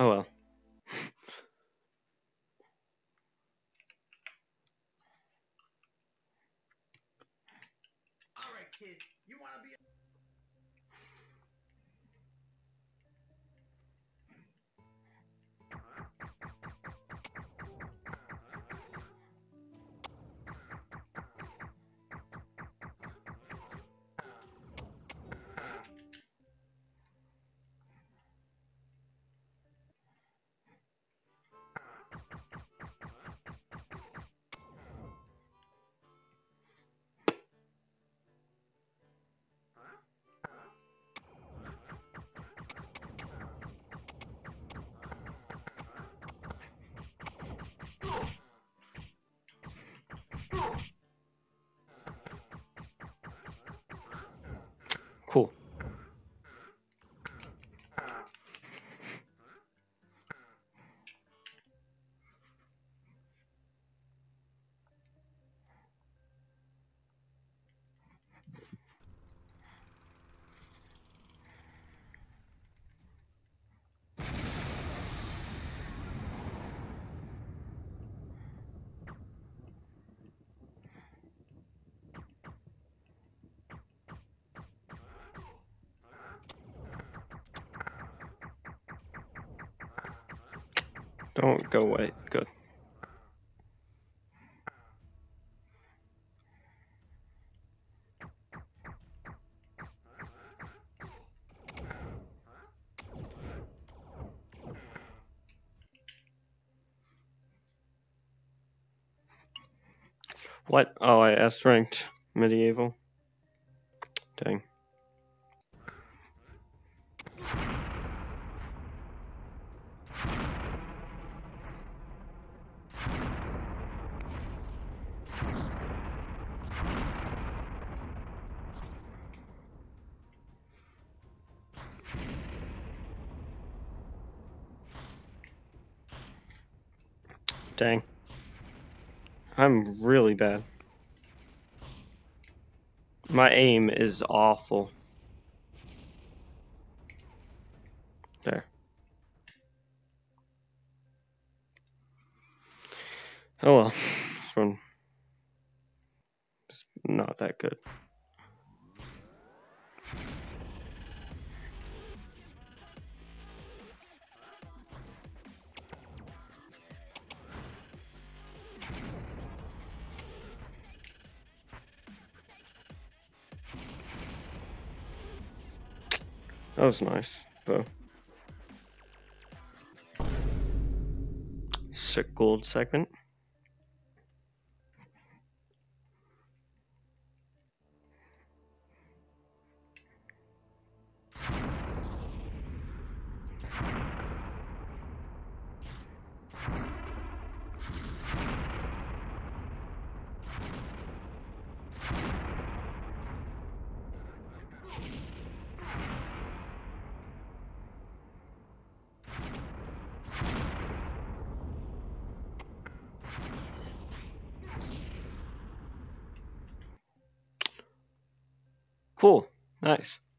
Oh well. Alright, kid, you wanna be Cool. Don't go away. Good. What? Oh, I S ranked medieval. Dang. Dang. I'm really bad. My aim is awful. There. Oh well. This one is not that good. That was nice, though. Sick gold segment. Cool. Nice.